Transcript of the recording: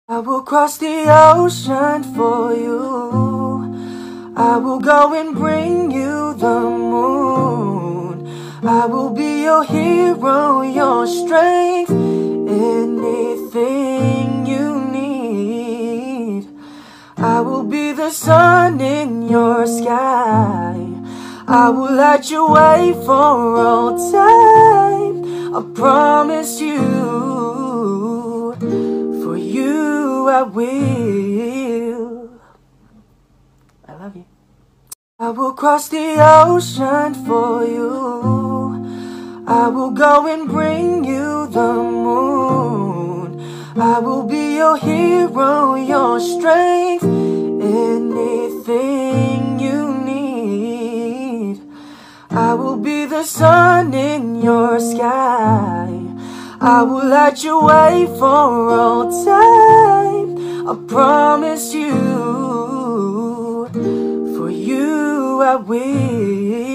I will cross the ocean for you. I will go and bring you the moon. I will be your hero, your strength, anything you need. I will be the sun in your sky. I will light your way for all time. I promise you. For you I will. I love you. I will cross the ocean for you. I will go and bring you the moon. I will be your hero, your strength, anything you need. I will be the sun in your sky. I will light your way for all time. I promise you. For you I will.